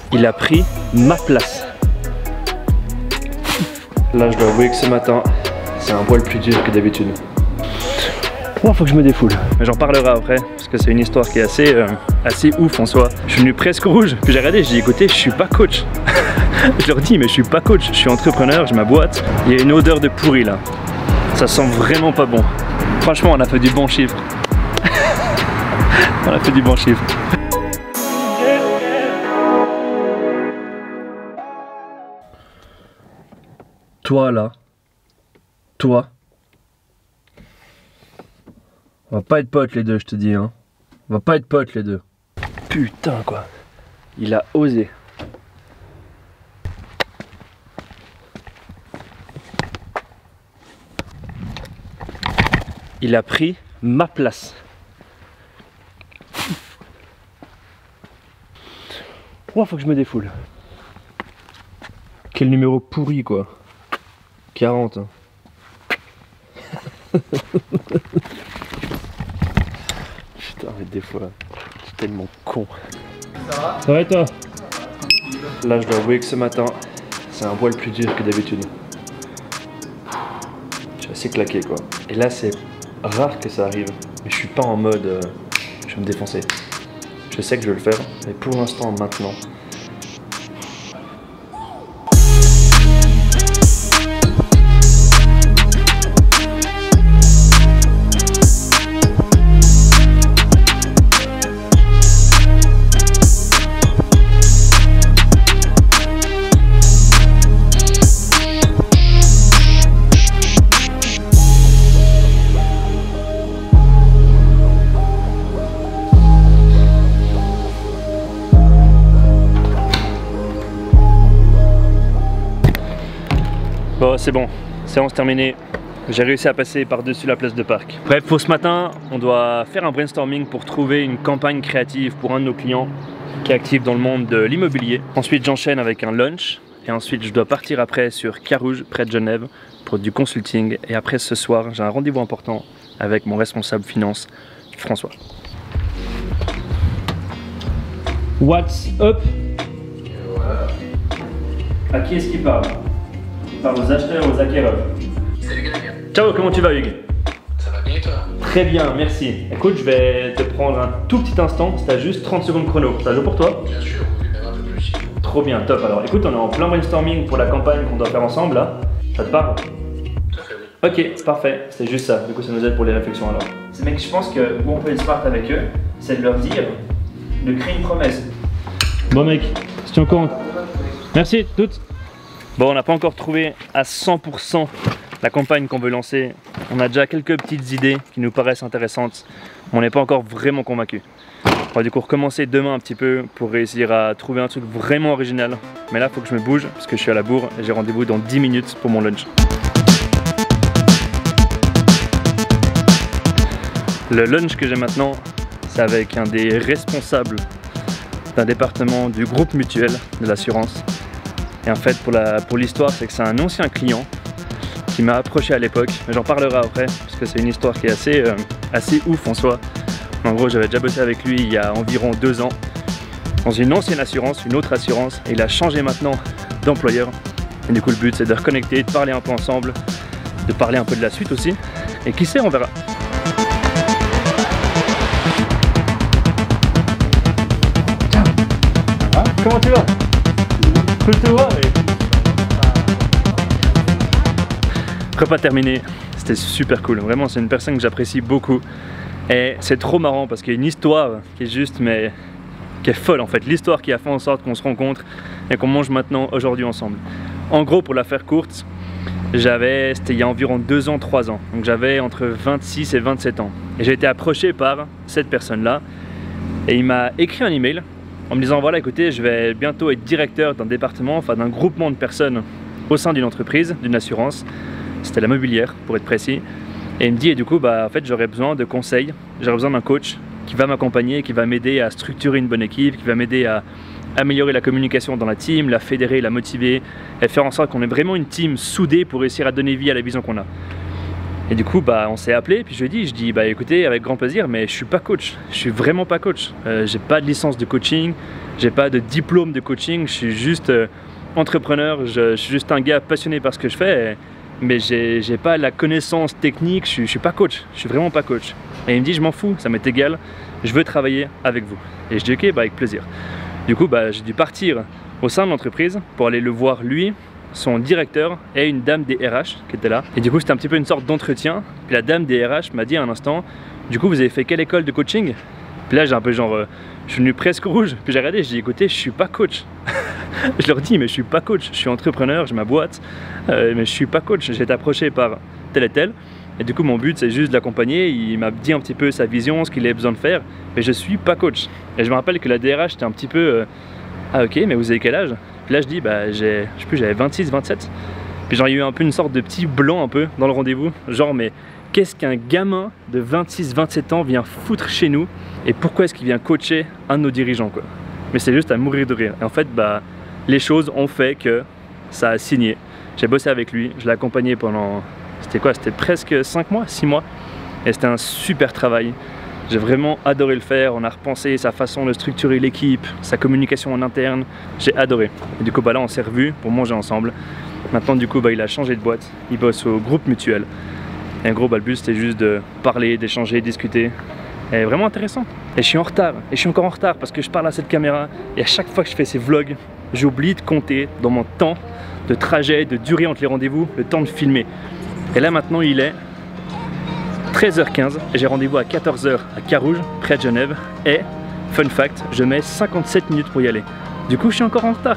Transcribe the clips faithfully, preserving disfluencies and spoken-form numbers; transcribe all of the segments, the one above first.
Il a pris ma place. Là, je dois avouer que ce matin, c'est un poil plus dur que d'habitude. Oh, faut que je me défoule. Mais j'en parlerai après, parce que c'est une histoire qui est assez, euh, assez ouf en soi. Je suis venu presque rouge, puis j'ai regardé, j'ai dit écoutez, je suis pas coach. Je leur dis mais je suis pas coach, je suis entrepreneur, j'ai ma boîte. Il y a une odeur de pourri là. Ça sent vraiment pas bon. Franchement, on a fait du bon chiffre. On a fait du bon chiffre. Toi là, toi, on va pas être potes les deux, je te dis, hein. On va pas être potes les deux. Putain quoi, il a osé. Il a pris ma place. Oh, faut que je me défoule. Quel numéro pourri quoi. quarante. Hein. Putain, mais des fois, je suis tellement con. Ça va? Ça va et toi? Là, je dois avouer que ce matin, c'est un poil plus dur que d'habitude. Je suis assez claqué quoi. Et là, c'est rare que ça arrive. Mais je suis pas en mode euh, je vais me défoncer. Je sais que je vais le faire, mais pour l'instant, maintenant. Bon, c'est bon, séance terminée. J'ai réussi à passer par-dessus la place de Parc. Bref, pour ce matin, on doit faire un brainstorming pour trouver une campagne créative pour un de nos clients qui est actif dans le monde de l'immobilier. Ensuite, j'enchaîne avec un lunch. Et ensuite, je dois partir après sur Carouge, près de Genève, pour du consulting. Et après, ce soir, j'ai un rendez-vous important avec mon responsable finance, François. What's up? À qui est-ce qu'il parle? Il parle aux acheteurs, aux acquéreurs. Salut Gallagher. Ciao, comment tu vas Hugues? Ça va bien et toi? Très bien, merci. Écoute, je vais te prendre un tout petit instant, c'est à juste trente secondes chrono. Ça joue pour toi? Bien sûr, oui, même un peu plus. Trop bien, top. Alors écoute, on est en plein brainstorming pour la campagne qu'on doit faire ensemble là. Ça te parle? Tout à fait, oui. Ok, parfait, c'est juste ça. Du coup, ça nous aide pour les réflexions alors. Ces mecs, je pense que où on peut être smart avec eux, c'est de leur dire de créer une promesse. Bon mec, je tiens au courant. Merci, toutes. Bon, on n'a pas encore trouvé à cent pour cent la campagne qu'on veut lancer. On a déjà quelques petites idées qui nous paraissent intéressantes. On n'est pas encore vraiment convaincus. On va du coup recommencer demain un petit peu pour réussir à trouver un truc vraiment original. Mais là, il faut que je me bouge parce que je suis à la bourre et j'ai rendez-vous dans dix minutes pour mon lunch. Le lunch que j'ai maintenant, c'est avec un des responsables d'un département du groupe mutuel de l'assurance. Et en fait, pour l'histoire, c'est que c'est un ancien client qui m'a approché à l'époque. Mais j'en parlerai après, parce que c'est une histoire qui est assez, euh, assez ouf en soi. En gros, j'avais déjà bossé avec lui il y a environ deux ans, dans une ancienne assurance, une autre assurance. Et il a changé maintenant d'employeur. Et du coup, le but, c'est de reconnecter, de parler un peu ensemble, de parler un peu de la suite aussi. Et qui sait, on verra. Ciao. Ah, comment tu vas? Cool de te voir. Et... Repas terminé, c'était super cool. Vraiment, c'est une personne que j'apprécie beaucoup. Et c'est trop marrant parce qu'il y a une histoire qui est juste, mais qui est folle en fait. L'histoire qui a fait en sorte qu'on se rencontre et qu'on mange maintenant aujourd'hui ensemble. En gros, pour la faire courte, j'avais, c'était il y a environ deux ans, trois ans. Donc j'avais entre vingt-six et vingt-sept ans. Et j'ai été approché par cette personne-là. Et il m'a écrit un email en me disant voilà, écoutez, je vais bientôt être directeur d'un département, enfin d'un groupement de personnes au sein d'une entreprise, d'une assurance. C'était la mobilière pour être précis. Et il me dit et du coup bah en fait j'aurais besoin de conseils, j'aurais besoin d'un coach qui va m'accompagner, qui va m'aider à structurer une bonne équipe, qui va m'aider à améliorer la communication dans la team, la fédérer, la motiver et faire en sorte qu'on ait vraiment une team soudée pour réussir à donner vie à la vision qu'on a. Et du coup, bah, on s'est appelé, puis je lui ai dit, je dis, bah écoutez, avec grand plaisir, mais je suis pas coach, je suis vraiment pas coach. Euh, j'ai pas de licence de coaching, j'ai pas de diplôme de coaching, je suis juste euh, entrepreneur, je, je suis juste un gars passionné par ce que je fais, et, mais j'ai pas la connaissance technique, je, je suis pas coach, je suis vraiment pas coach. Et il me dit, je m'en fous, ça m'est égal, je veux travailler avec vous. Et je dis, ok, bah avec plaisir. Du coup, bah, j'ai dû partir au sein de l'entreprise pour aller le voir lui, son directeur et une dame des R H qui était là. Et du coup, c'était un petit peu une sorte d'entretien. Puis la dame des R H m'a dit à un instant, du coup, vous avez fait quelle école de coaching? Puis là, j'ai un peu genre, euh, je suis venu presque rouge. Puis j'ai regardé, je dis, écoutez, je suis pas coach. Je leur dis, mais je suis pas coach, je suis entrepreneur, j'ai ma boîte, euh, mais je suis pas coach. J'ai été approché par tel et tel. Et du coup, mon but, c'est juste de l'accompagner. Il m'a dit un petit peu sa vision, ce qu'il avait besoin de faire. Mais je suis pas coach. Et je me rappelle que la D R H était un petit peu, euh, ah ok, mais vous avez quel âge? Puis là je dis, bah j'ai, je sais plus, j'avais vingt-six, vingt-sept. Puis genre il y a eu un peu une sorte de petit blanc un peu dans le rendez-vous. Genre mais qu'est-ce qu'un gamin de vingt-six, vingt-sept ans vient foutre chez nous? Et pourquoi est-ce qu'il vient coacher un de nos dirigeants quoi? Mais c'est juste à mourir de rire. Et en fait bah les choses ont fait que ça a signé. J'ai bossé avec lui, je l'ai accompagné pendant, c'était quoi? C'était presque cinq mois, six mois. Et c'était un super travail. J'ai vraiment adoré le faire, on a repensé sa façon de structurer l'équipe, sa communication en interne, j'ai adoré. Et du coup bah là on s'est revus pour manger ensemble. Maintenant du coup bah, il a changé de boîte, il bosse au groupe mutuel. Et en gros bah, le but c'était juste de parler, d'échanger, discuter. Et vraiment intéressant. Et je suis en retard, et je suis encore en retard parce que je parle à cette caméra et à chaque fois que je fais ces vlogs, j'oublie de compter dans mon temps de trajet, de durée entre les rendez-vous, le temps de filmer. Et là maintenant il est treize heures quinze et j'ai rendez-vous à quatorze heures à Carouge, près de Genève. Et, fun fact, je mets cinquante-sept minutes pour y aller. Du coup, je suis encore en retard.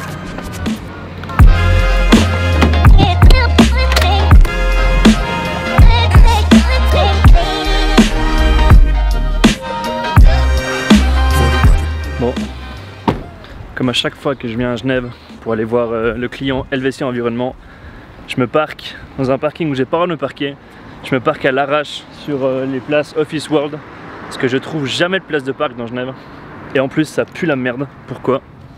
Bon, comme à chaque fois que je viens à Genève pour aller voir euh, le client L V C Environnement, je me parque dans un parking où j'ai pas le droit de me parquer. Je me parque à l'arrache sur euh, les places Office World parce que je trouve jamais de place de parc dans Genève. Et en plus ça pue la merde. Pourquoi?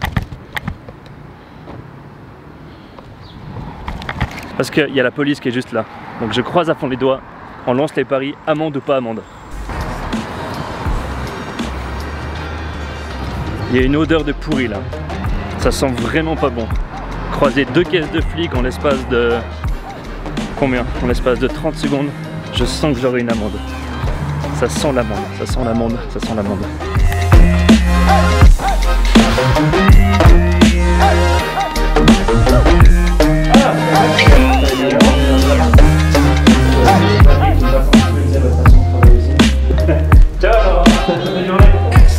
Parce qu'il y a la police qui est juste là. Donc je croise à fond les doigts, on lance les paris, amende ou pas amende. Il y a une odeur de pourri là. Ça sent vraiment pas bon. Croiser deux caisses de flics en l'espace de... Combien? En l'espace de trente secondes, je sens que j'aurai une amende. Ça sent l'amende, ça sent l'amende, ça sent l'amende. Ciao. Bonne journée.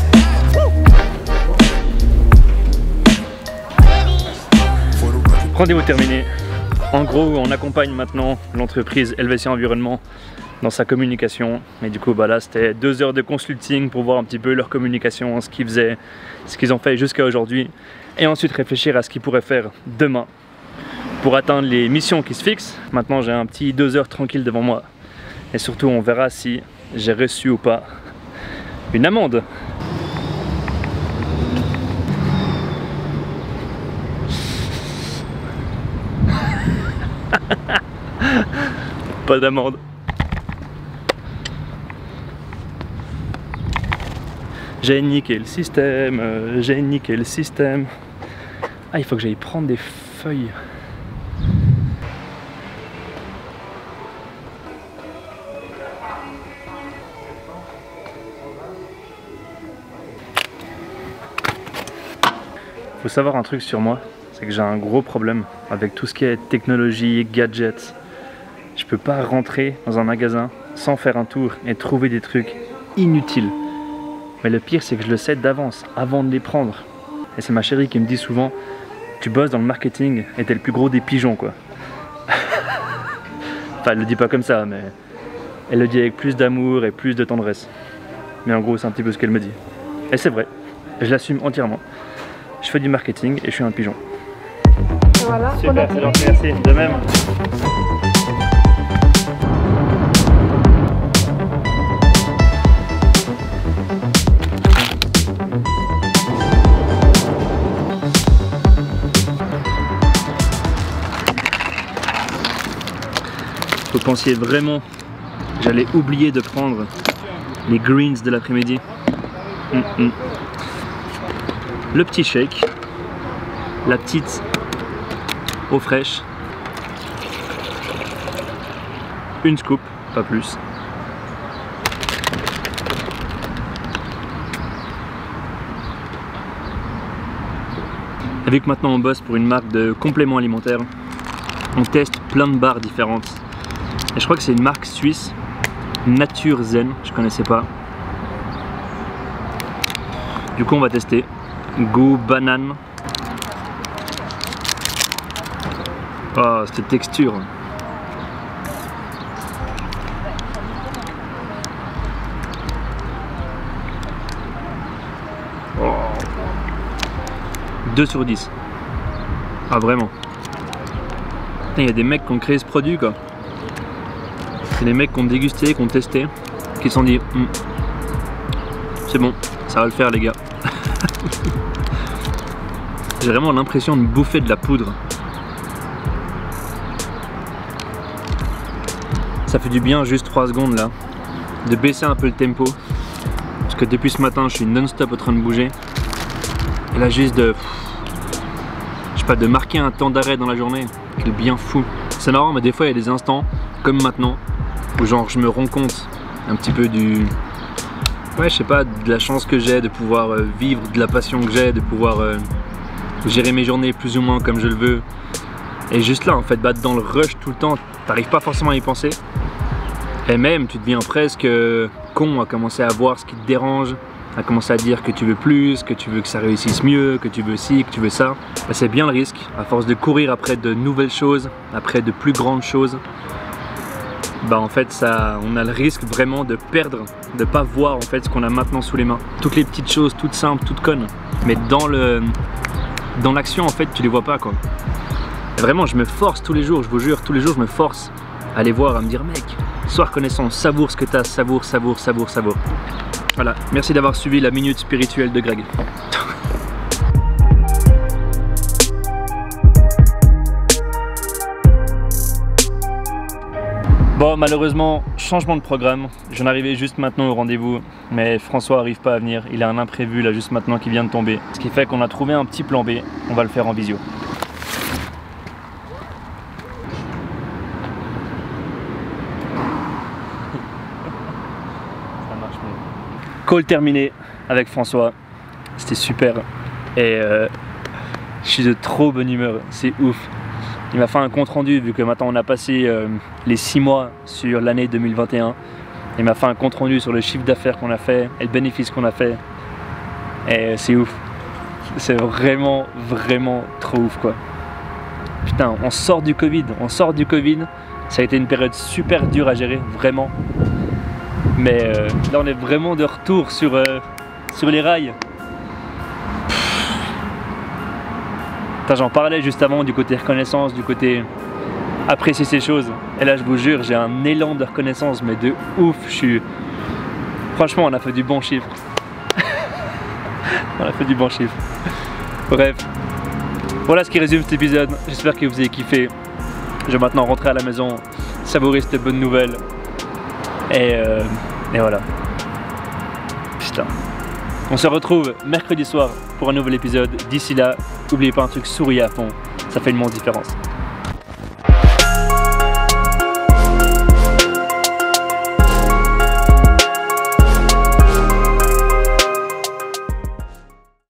Rendez-vous terminé. En gros, on accompagne maintenant l'entreprise L V C Environnement dans sa communication. Et du coup, bah là, c'était deux heures de consulting pour voir un petit peu leur communication, ce qu'ils faisaient, ce qu'ils ont fait jusqu'à aujourd'hui. Et ensuite réfléchir à ce qu'ils pourraient faire demain pour atteindre les missions qui se fixent. Maintenant, j'ai un petit deux heures tranquille devant moi. Et surtout, on verra si j'ai reçu ou pas une amende. Pas d'amende. J'ai niqué le système, euh, j'ai niqué le système. Ah, il faut que j'aille prendre des feuilles. Faut savoir un truc sur moi, c'est que j'ai un gros problème avec tout ce qui est technologie, gadgets. Je peux pas rentrer dans un magasin sans faire un tour et trouver des trucs inutiles. Mais le pire c'est que je le sais d'avance, avant de les prendre. Et c'est ma chérie qui me dit souvent, tu bosses dans le marketing et t'es le plus gros des pigeons quoi. Enfin elle le dit pas comme ça, mais elle le dit avec plus d'amour et plus de tendresse. Mais en gros c'est un petit peu ce qu'elle me dit. Et c'est vrai, je l'assume entièrement. Je fais du marketing et je suis un pigeon. Voilà, super, c'est gentil, merci, de même. Vous pensiez vraiment que j'allais oublier de prendre les greens de l'après-midi. Mm -mm. Le petit shake, la petite eau fraîche, une scoop, pas plus. Et vu que maintenant on bosse pour une marque de compléments alimentaires, on teste plein de barres différentes. Et je crois que c'est une marque suisse, Nature Zen, je connaissais pas. Du coup on va tester. Goût banane. Oh, cette texture. Oh. deux sur dix. Ah vraiment. Il y a des mecs qui ont créé ce produit quoi. C'est des mecs qui ont dégusté, qui ont testé, qui se sont dit hm, c'est bon, ça va le faire les gars. J'ai vraiment l'impression de bouffer de la poudre. Ça fait du bien juste trois secondes là, de baisser un peu le tempo. Parce que depuis ce matin je suis non-stop en train de bouger. Et là juste de... Je sais pas, de marquer un temps d'arrêt dans la journée. Quel bien fou. C'est marrant mais des fois il y a des instants, comme maintenant, où genre je me rends compte un petit peu du... Ouais, je sais pas, de la chance que j'ai de pouvoir euh, vivre, de la passion que j'ai, de pouvoir euh, gérer mes journées plus ou moins comme je le veux. Et juste là, en fait, bah, dans le rush tout le temps, t'arrives pas forcément à y penser. Et même, tu deviens presque euh, con à commencer à voir ce qui te dérange, à commencer à dire que tu veux plus, que tu veux que ça réussisse mieux, que tu veux ci, que tu veux ça. Bah, c'est bien le risque, à force de courir après de nouvelles choses, après de plus grandes choses. Bah en fait ça, on a le risque vraiment de perdre, de pas voir en fait ce qu'on a maintenant sous les mains. Toutes les petites choses, toutes simples, toutes connes, mais dans le, dans l'action en fait tu les vois pas quoi. Et vraiment je me force tous les jours, je vous jure, tous les jours je me force à aller voir, à me dire mec, sois reconnaissant, savoure ce que t'as, savoure, savoure, savoure, savoure. Voilà, merci d'avoir suivi la minute spirituelle de Greg. Bon, malheureusement, changement de programme. J'en arrivais juste maintenant au rendez-vous, mais François n'arrive pas à venir. Il a un imprévu là juste maintenant qui vient de tomber. Ce qui fait qu'on a trouvé un petit plan B. On va le faire en visio. Ça marche mieux. Call terminé avec François. C'était super. Et euh, je suis de trop bonne humeur. C'est ouf. Il m'a fait un compte rendu vu que maintenant on a passé euh, les six mois sur l'année deux mille vingt et un. Il m'a fait un compte rendu sur le chiffre d'affaires qu'on a fait et le bénéfice qu'on a fait. Et c'est ouf. C'est vraiment, vraiment trop ouf quoi. Putain, on sort du Covid, on sort du Covid. Ça a été une période super dure à gérer, vraiment. Mais euh, là on est vraiment de retour sur, euh, sur les rails. J'en parlais juste avant du côté reconnaissance, du côté apprécier ces choses. Et là je vous jure, j'ai un élan de reconnaissance, mais de ouf. Je suis... Franchement, on a fait du bon chiffre. On a fait du bon chiffre. Bref, voilà ce qui résume cet épisode. J'espère que vous avez kiffé. Je vais maintenant rentrer à la maison, savourer cette bonne nouvelle. Et, euh, et voilà. Putain. On se retrouve mercredi soir pour un nouvel épisode. D'ici là, n'oubliez pas un truc, souriez à fond. Ça fait une immense différence.